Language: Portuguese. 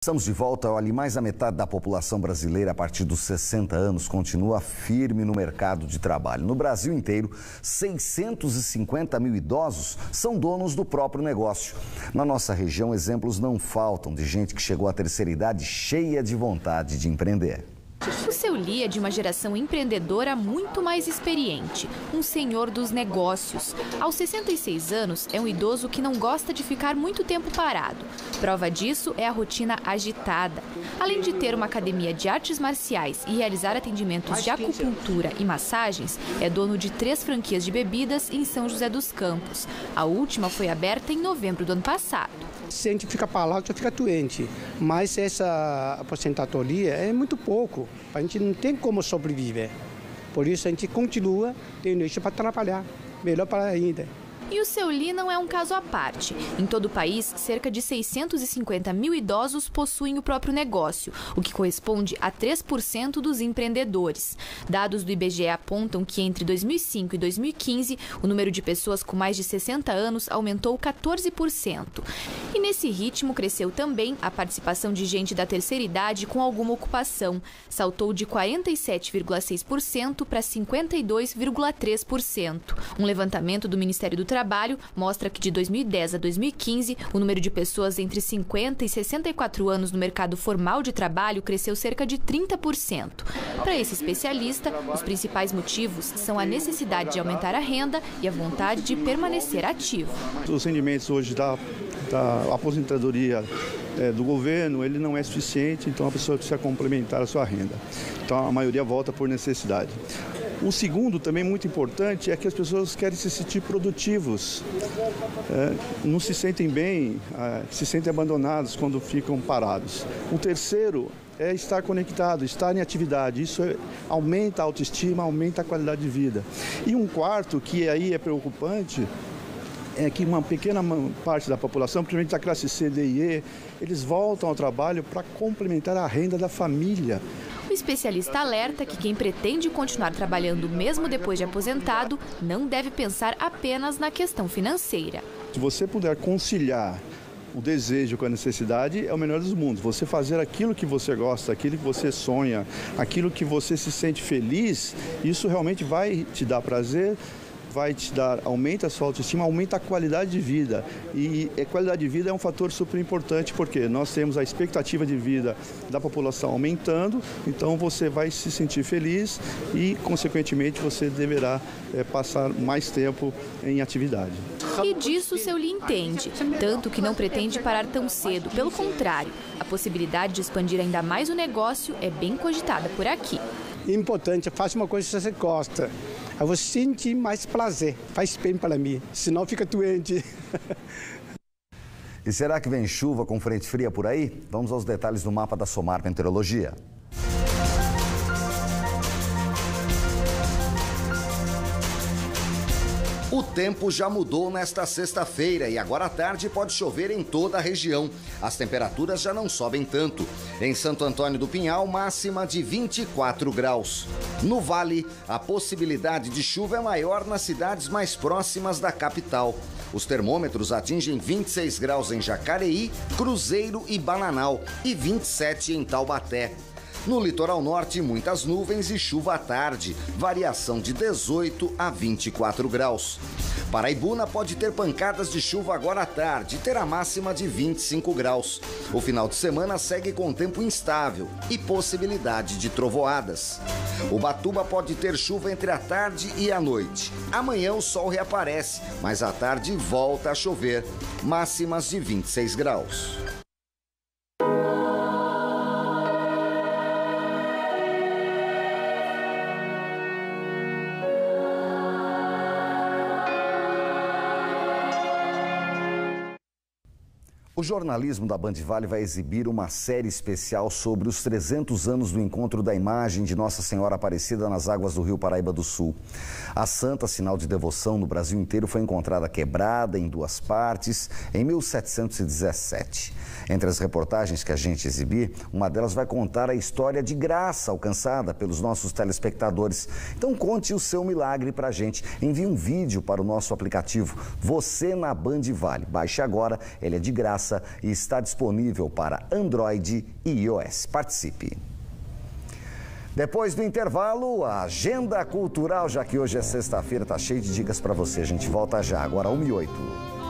Estamos de volta. Olha, mais da metade da população brasileira a partir dos 60 anos continua firme no mercado de trabalho. No Brasil inteiro, 650 mil idosos são donos do próprio negócio. Na nossa região, exemplos não faltam de gente que chegou à terceira idade cheia de vontade de empreender. O seu Li é de uma geração empreendedora muito mais experiente, um senhor dos negócios. Aos 66 anos, é um idoso que não gosta de ficar muito tempo parado. Prova disso é a rotina agitada. Além de ter uma academia de artes marciais e realizar atendimentos de acupuntura e massagens, é dono de 3 franquias de bebidas em São José dos Campos. A última foi aberta em novembro do ano passado. Se a gente fica parado, já fica doente. Mas essa aposentadoria é muito pouco. A gente não tem como sobreviver. Por isso a gente continua tendo isso para trabalhar. Melhor para ainda. E o seu Li não é um caso à parte. Em todo o país, cerca de 650 mil idosos possuem o próprio negócio, o que corresponde a 3% dos empreendedores. Dados do IBGE apontam que entre 2005 e 2015, o número de pessoas com mais de 60 anos aumentou 14%. E nesse ritmo cresceu também a participação de gente da terceira idade com alguma ocupação. Saltou de 47,6% para 52,3%. Um levantamento do Ministério do Trabalho mostra que de 2010 a 2015, o número de pessoas entre 50 e 64 anos no mercado formal de trabalho cresceu cerca de 30%. Para esse especialista, os principais motivos são a necessidade de aumentar a renda e a vontade de permanecer ativo. Os rendimentos hoje da aposentadoria do governo, ele não é suficiente, então a pessoa precisa complementar a sua renda. Então a maioria volta por necessidade. O segundo, também muito importante, é que as pessoas querem se sentir produtivos, não se sentem bem, se sentem abandonados quando ficam parados. O terceiro é estar conectado, estar em atividade. Isso aumenta a autoestima, aumenta a qualidade de vida. E um quarto, que aí é preocupante, é que uma pequena parte da população, principalmente da classe C, D e E, eles voltam ao trabalho para complementar a renda da família. O especialista alerta que quem pretende continuar trabalhando mesmo depois de aposentado não deve pensar apenas na questão financeira. Se você puder conciliar o desejo com a necessidade, é o melhor dos mundos. Você fazer aquilo que você gosta, aquilo que você sonha, aquilo que você se sente feliz, isso realmente vai te dar prazer, vai te dar, aumenta a sua autoestima, aumenta a qualidade de vida. E a qualidade de vida é um fator super importante, porque nós temos a expectativa de vida da população aumentando, então você vai se sentir feliz e, consequentemente, você deverá passar mais tempo em atividade. E disso o seu Li entende, tanto que não pretende parar tão cedo. Pelo contrário, a possibilidade de expandir ainda mais o negócio é bem cogitada por aqui. Importante, faça uma coisa que você gosta. Aí você sente mais prazer, faz bem para mim, senão fica doente. E será que vem chuva com frente fria por aí? Vamos aos detalhes do mapa da Somar Meteorologia. O tempo já mudou nesta sexta-feira e agora à tarde pode chover em toda a região. As temperaturas já não sobem tanto. Em Santo Antônio do Pinhal, máxima de 24 graus. No Vale, a possibilidade de chuva é maior nas cidades mais próximas da capital. Os termômetros atingem 26 graus em Jacareí, Cruzeiro e Bananal e 27 em Taubaté. No litoral norte, muitas nuvens e chuva à tarde, variação de 18 a 24 graus. Paraibuna pode ter pancadas de chuva agora à tarde e terá máxima de 25 graus. O final de semana segue com tempo instável e possibilidade de trovoadas. Ubatuba pode ter chuva entre a tarde e a noite. Amanhã o sol reaparece, mas à tarde volta a chover, máximas de 26 graus. O jornalismo da Band Vale vai exibir uma série especial sobre os 300 anos do encontro da imagem de Nossa Senhora Aparecida nas águas do Rio Paraíba do Sul. A santa, sinal de devoção no Brasil inteiro, foi encontrada quebrada em 2 partes em 1717. Entre as reportagens que a gente exibir, uma delas vai contar a história de graça alcançada pelos nossos telespectadores. Então conte o seu milagre pra gente. Envie um vídeo para o nosso aplicativo Você na Band Vale. Baixe agora, ele é de graça graça e está disponível para Android e iOS. Participe! Depois do intervalo, a agenda cultural, já que hoje é sexta-feira, tá cheio de dicas para você. A gente volta já, agora 1h08.